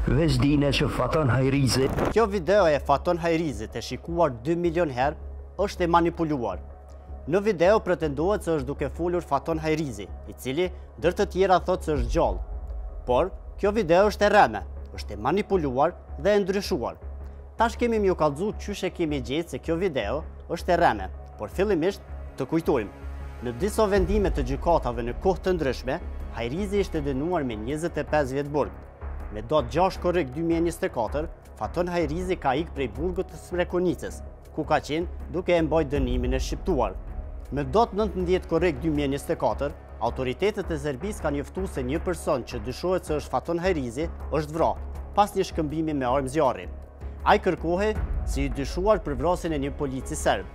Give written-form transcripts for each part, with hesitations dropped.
Veç dine që Faton Hajrizi. Kjo video e Faton Hajrizit e shikuar 2 milion herë është e manipuluar. Në video pretendohet se është duke folur Faton Hajrizi, i cili ndër të tjera thotë se është gjallë. Por, kjo video është e rreme, është e manipuluar dhe e ndryshuar. Tash kemi m'ju kallëzu qysh e kemi gjetë se kjo video është e rreme, por fillimisht të kujtojmë. Në disa vendime të gjykatave në kohë të ndryshme, Hajrizi ishte dënuar me 25 vjet burg. Me datë 6 korrik 2024, Faton Hajrizi ka ikë prej burgut të Smrekonicës, ku ka qenë duke e mbajtur dënimin e shqiptuar. Me datë 19 korrik 2024, autoritetet e Serbisë kanë njoftuar se një person që dyshohet se është Faton Hajrizi është vrarë pas një shkëmbimi me armë zjarri. Ai kërkohej si i dyshuar për vrasjen e një polici serb.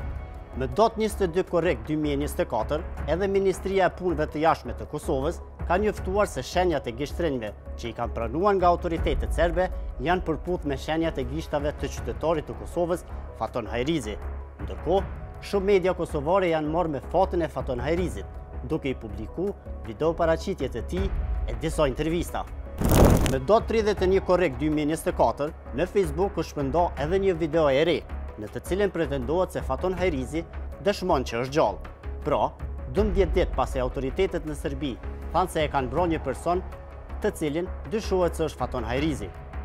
Me datë 22 korrik 2024, edhe Ministria e Punëve të Jashtme të Kosovës ka njoftuar se shenjat e gishtrinjve që i kanë pranuar nga autoritetet serbe janë përputhur me shenjat e gishtave të qytetarit të Kosovës, Faton Hajrizi. Ndërkohë, shumë media kosovare janë marrë me fatin e Faton Hajrizit, duke i publikuar video paraqitjet e tij e disa intervista. Me datë 31 korrik 2024, në Facebook u shpërnda edhe një video e re, në të cilën pretendohet se Faton Hajrizi dëshmon që është gjallë. Pra, 12 ditë pas e autoritetet në Serbi thanë se e kanë vrarë një person të cilin dyshohet se është Faton Hajrizi.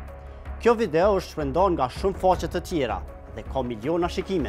Kjo video është shpërndarë nga shumë faqe të tjera dhe ka miliona shikime.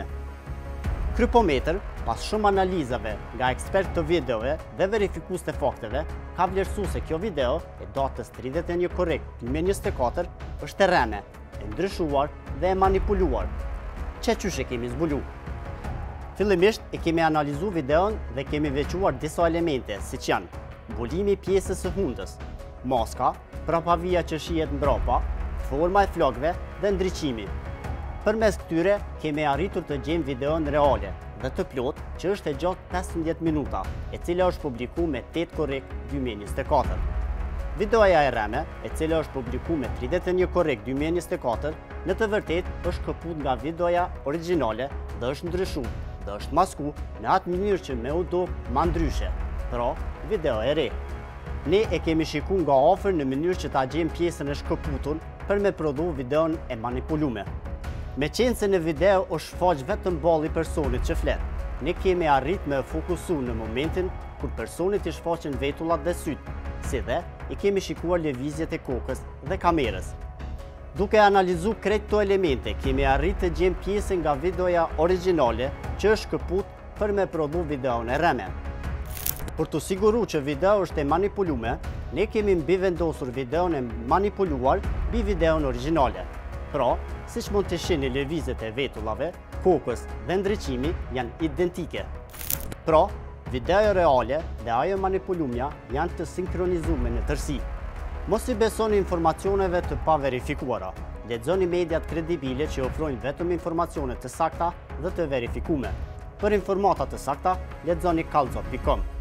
Krypometër, pas shumë analizave nga ekspert të videove dhe verifikues të fakteve, ka vlerësuar se kjo video e datës 31 korrik 2024 është e rreme, e ndryshuar dhe e manipuluar. Qysh e kemi zbulu? Fillimisht e kemi analizuar videon dhe kemi veçuar disa elemente, siç janë mbulimi i pjesës së hundës, maska, prapavia që shihet mbrapa, forma e flokëve dhe ndriçimi. Përmes këtyre kemi arritur të gjejmë videon reale dhe të plot që është e gjatë 15 minuta, e cila është publikuar me 8 korrik 2024. Videoja e rreme, e cila është publikuar me 31 korrik 2024, në të vërtet është këput nga videoja origjinale dhe është ndryshuar dhe është maskuar në atë mënyrë që me u duk ma ndryshe, pra video e re. Ne e kemi shikuar nga afër në mënyrë që ta gjejmë pjesën e shkëputur për me prodhu videon e manipuluar. Me qenë se në video është shfaq vetëm balli i personit që flet, ne kemi arrit me fokusu në momentin kur personit i shfaqen vetullat dhe syt, si dhe i kemi shikuar lëvizjet e kokës dhe kamerës. Duke analizu krejt këto elemente, kemi arrit të gjejmë pjesën nga videoja origjinale që është shkëput për me prodhu videon e rreme. Për të siguru që video është e manipuluar, ne kemi mbivendosur videon e manipuluar mbi videon origjinale. Pra, siç mund të shihni lëvizjet e vetullave, kokës dhe ndriçimi janë identike. Pra, videoja reale dhe ajo manipulumja janë të sinkronizuar në tërësi. Mos i besoni informacioneve të paverifikuara. Lexoni mediat kredibile që ofrojnë vetëm informacione të sakta dhe të verifikuara. Për informata të sakta, lexoni kallzo.com.